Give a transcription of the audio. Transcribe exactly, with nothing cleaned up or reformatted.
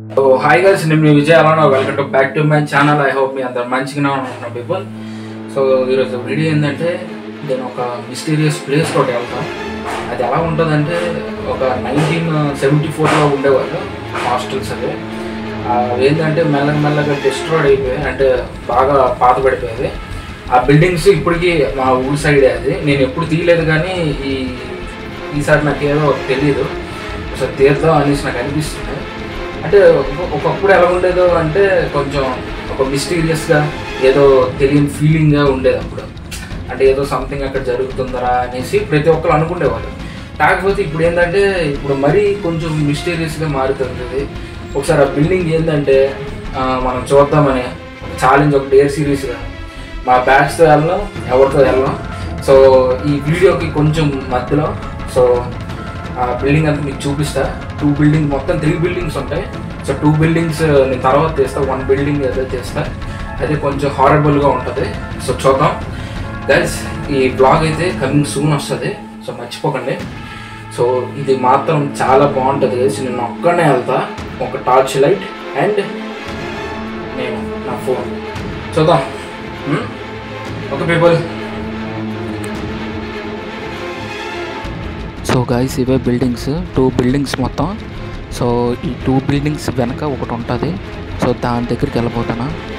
So hi guys, నేను మీ విజయ్ అలానా welcome to back to my channel. I hope మీ అందరు మంచిగానే ఉంటున్నారు పీపుల్. సో ఈరోజు వీడియో ఏంటంటే నేను ఒక మిస్టీరియస్ ప్లేస్ తోటి వెళ్తాను. అది ఎలా ఉంటుందంటే ఒక నైన్టీన్ సెవెంటీ ఫోర్లో ఉండేవాళ్ళు హాస్టల్స్ అవి ఏంటంటే మెల్లగా మెల్లగా డిస్ట్రాయిడ్ అయిపోయాయి, అంటే బాగా పాత పడిపోయేది. ఆ బిల్డింగ్స్ ఇప్పటికీ మా ఊరి సైడే. అది నేను ఎప్పుడు తీయలేదు, కానీ ఈ ఈసారి నాకు ఏదో తెలియదు, ఒకసారి తీద్దాం అనేసి నాకు అనిపిస్తుంది. అంటే ఒకప్పుడు ఎలా ఉండేదో అంటే కొంచెం ఒక మిస్టీరియస్గా ఏదో తెలియని ఫీలింగ్గా ఉండేది అప్పుడు. అంటే ఏదో సంథింగ్ అక్కడ జరుగుతుందరా అనేసి ప్రతి ఒక్కరు అనుకునేవాళ్ళు. కాకపోతే ఇప్పుడు ఏంటంటే ఇప్పుడు మరీ కొంచెం మిస్టీరియస్గా మారుతుంది. ఒకసారి ఆ బిల్డింగ్ ఏంటంటే మనం చూద్దామని ఛాలెంజ్ ఒక డేర్ సిరీస్గా మా బ్యాచ్తో వెళ్ళాం, ఎవరితో వెళ్ళాం. సో ఈ వీడియోకి కొంచెం మధ్యలో సో ఆ బిల్డింగ్ అంతా మీకు చూపిస్తా. టూ బిల్డింగ్ మొత్తం త్రీ బిల్డింగ్స్ ఉంటాయి. సో టూ బిల్డింగ్స్ నేను తర్వాత చేస్తా, వన్ బిల్డింగ్ ఏదో చేస్తా. అది కొంచెం హారబుల్గా ఉంటుంది. సో చూద్దాం గైస్. ఈ బ్లాగ్ అయితే కమింగ్ సూన్ వస్తుంది, సో మర్చిపోకండి. సో ఇది మాత్రం చాలా బాగుంటుంది గైస్. నేను ఒక్కనే వెళ్తా, ఒక టార్చ్ లైట్ అండ్ నేను నా ఫోన్. చూద్దాం. Okay people. సో గైస్ ఇవే బిల్డింగ్స్, టూ బిల్డింగ్స్ మొత్తం. సో ఈ టూ బిల్డింగ్స్ వెనక ఒకటి ఉంటుంది. సో దాని దగ్గరికి వెళ్ళిపోతాను.